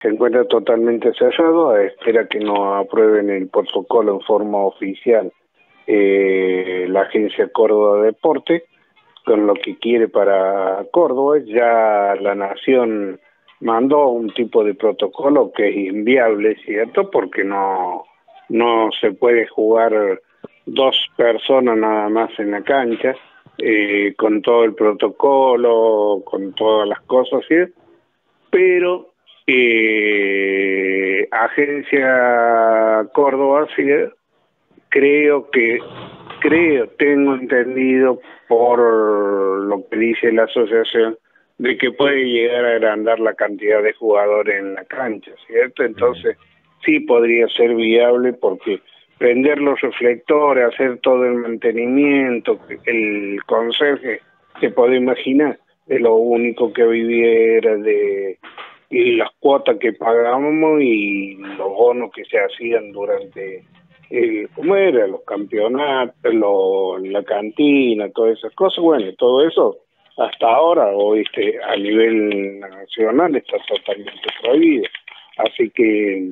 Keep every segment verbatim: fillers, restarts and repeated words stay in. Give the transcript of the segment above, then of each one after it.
se encuentra totalmente cerrado, espera que no aprueben el protocolo en forma oficial eh, la Agencia Córdoba Deporte, con lo que quiere para Córdoba. Ya la Nación mandó un tipo de protocolo que es inviable, ¿cierto? Porque no, no se puede jugar dos personas nada más en la cancha, eh, con todo el protocolo, con todas las cosas, ¿sí? Pero eh, Agencia Córdoba, ¿sí? creo que, creo, tengo entendido por lo que dice la asociación, de que puede llegar a agrandar la cantidad de jugadores en la cancha, ¿cierto? Entonces, sí podría ser viable porque prender los reflectores, hacer todo el mantenimiento, el conserje, se puede imaginar, de lo único que vivía era de y las cuotas que pagábamos y los bonos que se hacían durante el, ¿cómo era? Los campeonatos, lo, la cantina, todas esas cosas. Bueno, todo eso hasta ahora, o este, a nivel nacional está totalmente prohibido. Así que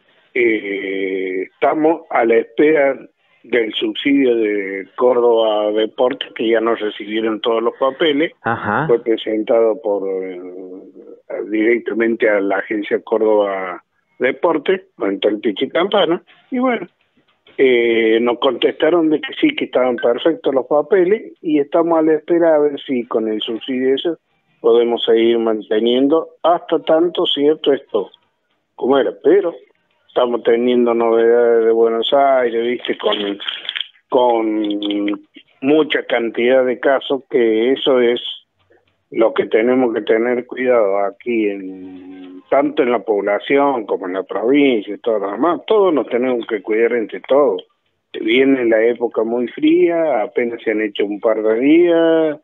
eh, estamos a la espera del subsidio de Córdoba Deportes, que ya nos recibieron todos los papeles. Ajá. Fue presentado por eh, directamente a la Agencia Córdoba Deportes, con el Pichi Campana, y bueno, eh, nos contestaron de que sí, que estaban perfectos los papeles, y estamos a la espera a ver si con el subsidio ese podemos seguir manteniendo hasta tanto, cierto, esto como era, pero estamos teniendo novedades de Buenos Aires, viste, con, con mucha cantidad de casos, que eso es lo que tenemos que tener cuidado aquí, en tanto en la población como en la provincia y todo lo demás. Todos nos tenemos que cuidar entre todos. Viene la época muy fría, apenas se han hecho un par de días,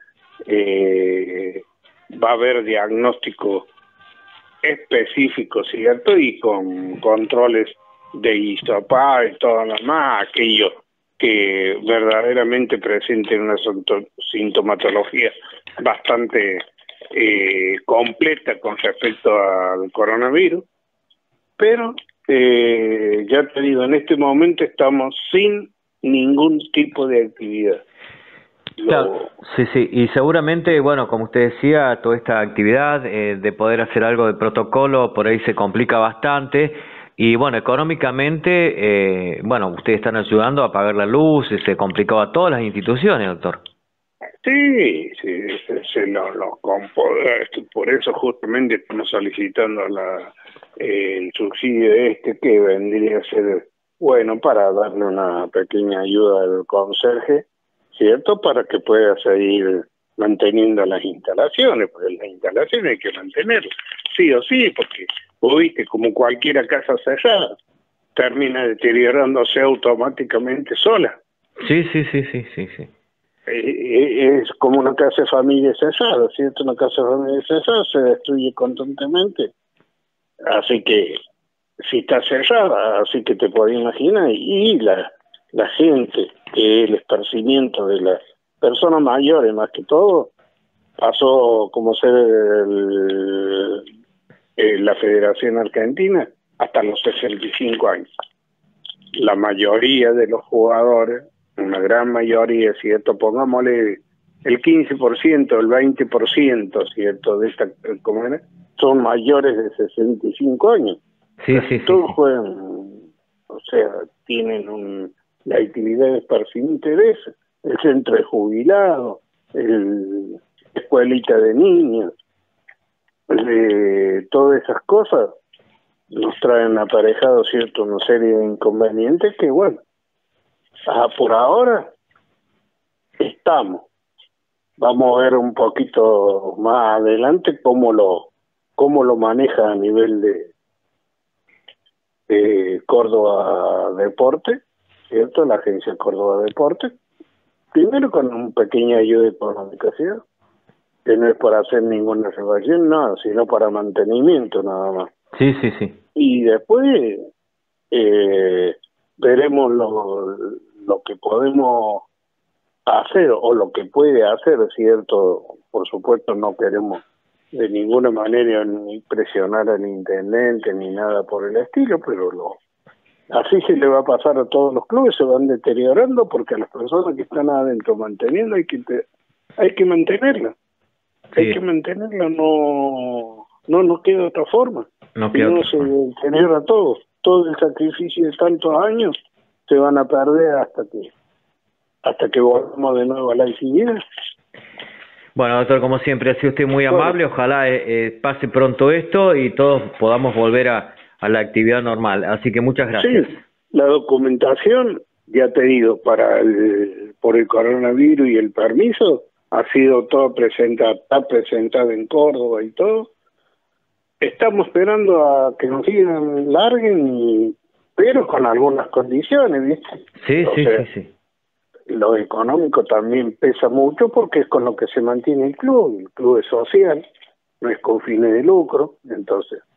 eh, va a haber diagnóstico específico, ¿cierto? Y con controles de hisopado y todo lo demás, aquellos que verdaderamente presenten una sintomatología bastante eh, completa con respecto al coronavirus. Pero eh, ya te digo, en este momento estamos sin ningún tipo de actividad. Claro, Lo... sí, sí, y seguramente, bueno, como usted decía, toda esta actividad eh, de poder hacer algo de protocolo por ahí se complica bastante y bueno, económicamente, eh, bueno, ustedes están ayudando a pagar la luz, y se complicó a todas las instituciones, doctor. Sí, sí, se, se lo, lo compo, por eso justamente estamos solicitando la, eh, el subsidio este, que vendría a ser bueno para darle una pequeña ayuda al conserje, ¿cierto? Para que pueda seguir manteniendo las instalaciones, porque las instalaciones hay que mantenerlas, sí o sí, porque viste, como cualquier casa cerrada, termina deteriorándose automáticamente sola. Sí, sí, sí, sí, sí, sí. Es como una casa de familia cerrada, ¿cierto? Una casa de familia cerrada se destruye constantemente. Así que, si está cerrada, así que te puedes imaginar, y la, la gente, que el esparcimiento de las personas mayores más que todo, pasó como ser el, el, la Federación Argentina hasta los sesenta y cinco años. La mayoría de los jugadores, una gran mayoría, ¿cierto? Pongámosle el quince por ciento, el veinte por ciento, ¿cierto? De esta, ¿cómo era? Son mayores de sesenta y cinco años. Sí, Casi sí, sí, todos sí. juegan, o sea, tienen un, la actividad de esparcimiento de eso, el centro de jubilados, el escuelita de niños, eh, todas esas cosas nos traen aparejado, ¿cierto? Una serie de inconvenientes que, bueno, ah, por ahora estamos. Vamos a ver un poquito más adelante cómo lo cómo lo maneja a nivel de, de Córdoba Deporte, ¿cierto? La Agencia Córdoba Deporte. Primero con una pequeña ayuda económica, ¿cierto? Que no es para hacer ninguna rebajación, no, sino para mantenimiento nada más. Sí, sí, sí. Y después eh, veremos lo, lo que podemos hacer o lo que puede hacer, ¿cierto? Por supuesto no queremos de ninguna manera ni presionar al intendente ni nada por el estilo, pero lo así se le va a pasar a todos los clubes, se van deteriorando porque a las personas que están adentro manteniendo hay que te, hay que mantenerla, sí. hay que mantenerla, no no nos queda otra forma, no si no se deteriora todo, todo el sacrificio de tantos años se van a perder hasta que hasta que volvamos de nuevo a la actividad. Bueno, doctor, como siempre, ha sido usted muy amable, bueno, ojalá eh, eh, pase pronto esto y todos podamos volver a, a la actividad normal, así que muchas gracias. Sí, la documentación, ya te digo, para el, por el coronavirus y el permiso, ha sido todo presentada, está presentada en Córdoba y todo. Estamos esperando a que nos digan, larguen, y, pero con algunas condiciones, ¿viste? Sí, o sí, sea, sí, sí. Lo económico también pesa mucho porque es con lo que se mantiene el club. El club es social, no es con fines de lucro, entonces